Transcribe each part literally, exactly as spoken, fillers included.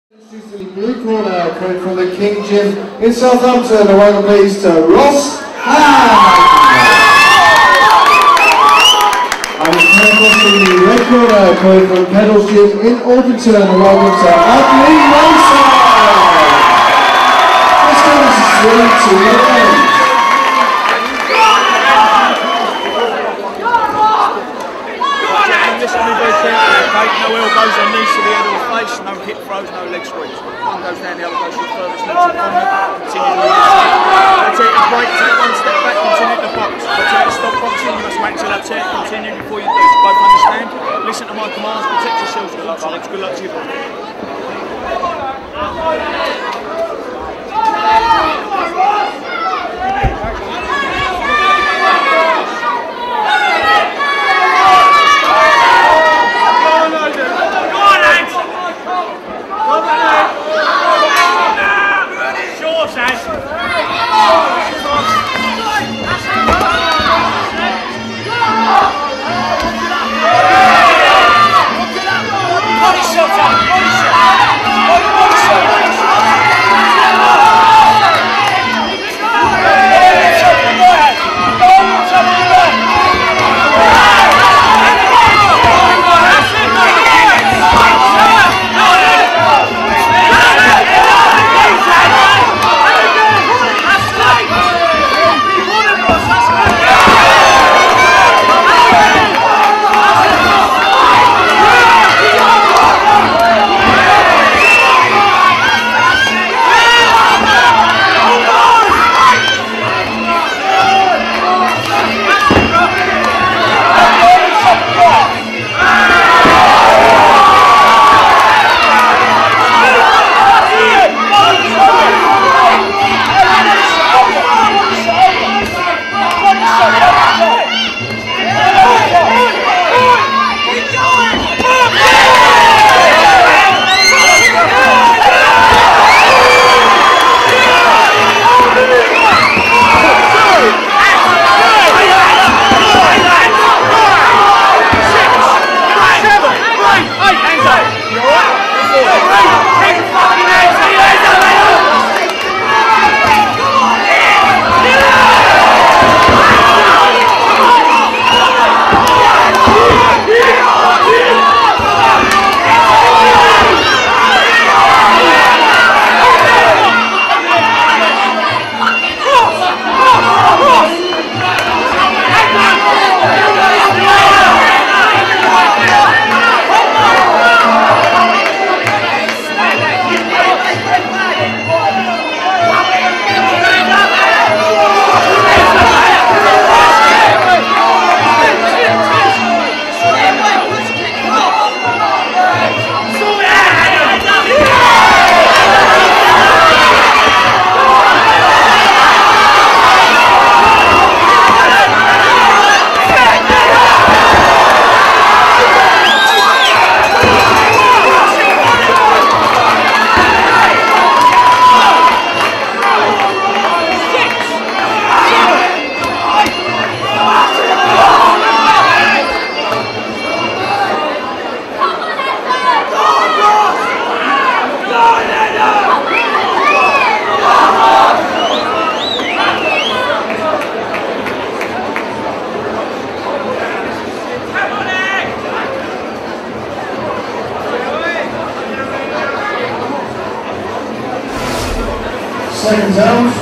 The blue corner coming from the King Gym in Southampton. A welcome please to Ross Ham. And across the red corner coming from Keddle's Gym in Orpington. A welcome to Adley Wilson. Let's go to three to the end. No elbows or knees to the head or the face, no hip throws, no leg sweeps. One goes down, the other goes to the furthest neutral corner. Continue to release it. I take a break, take one step back, continue to box. I tell you to stop boxing, you must wait till I tear, continue before you do. So both understand, listen to my commands, protect yourselves, good luck to legs, good luck to your body. Second down.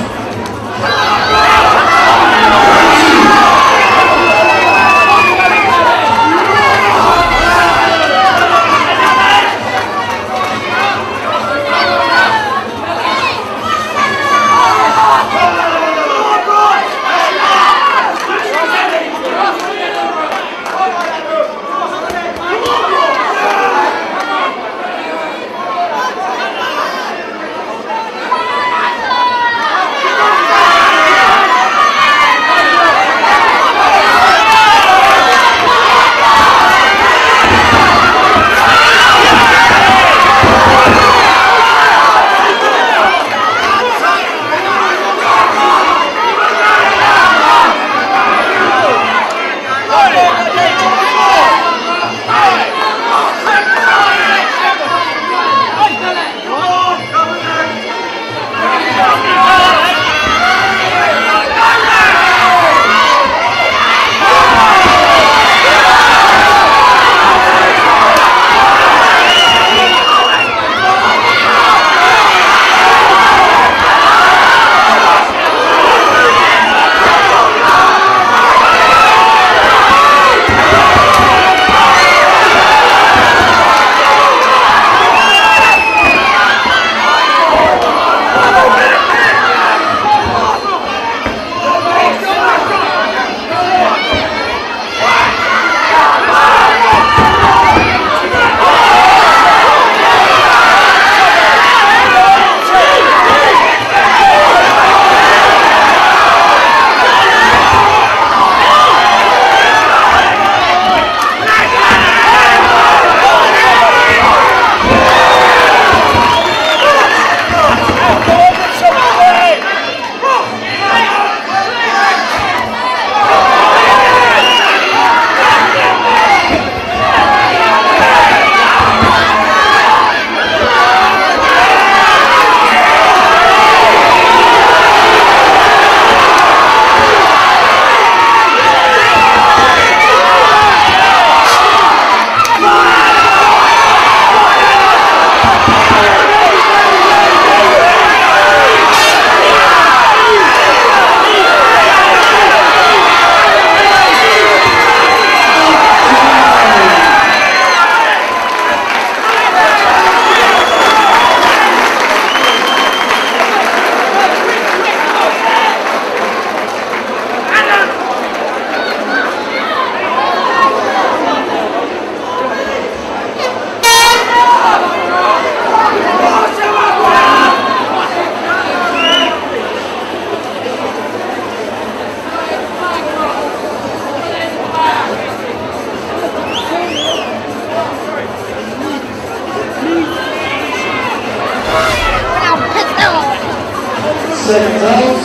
seconds out.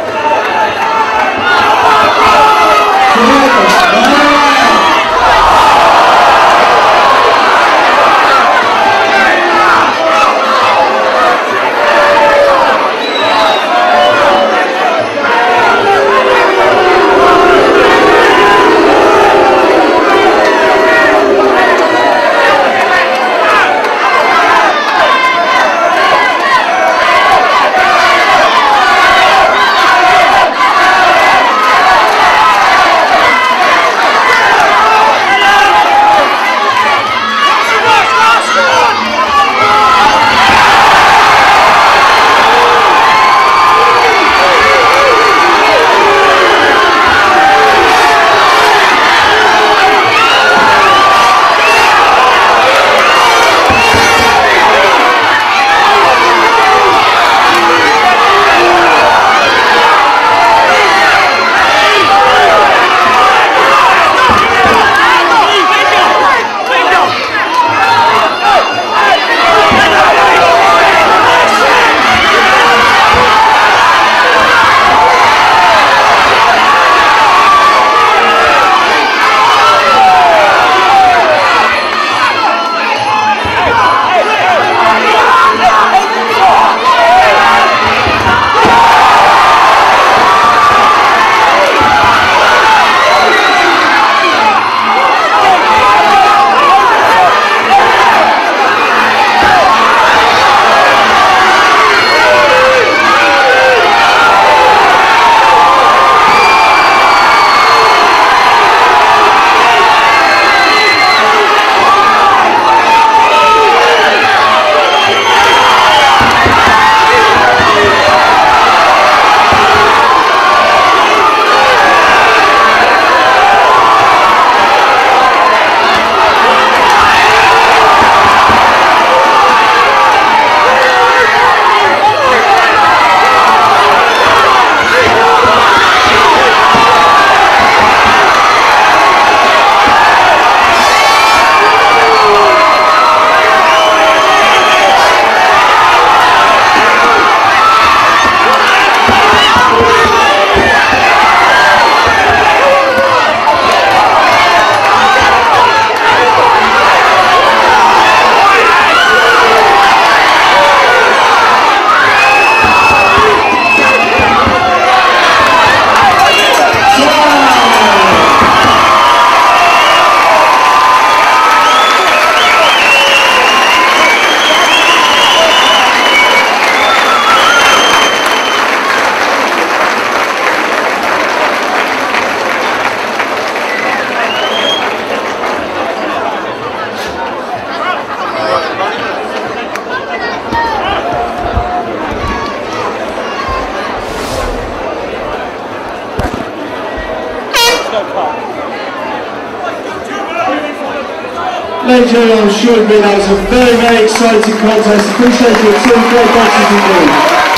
Ladies and gentlemen, I'm sure that was a very, very exciting contest. Appreciate your two great boxers indeed.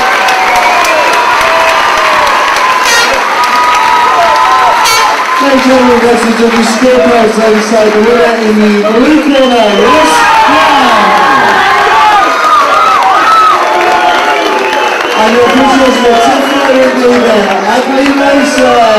Ladies and gentlemen, this is the scorecards alongside the winner in the blue corner, Ross Brown. And your officials were Tiff Ryder and Blue there, Adley Mesa.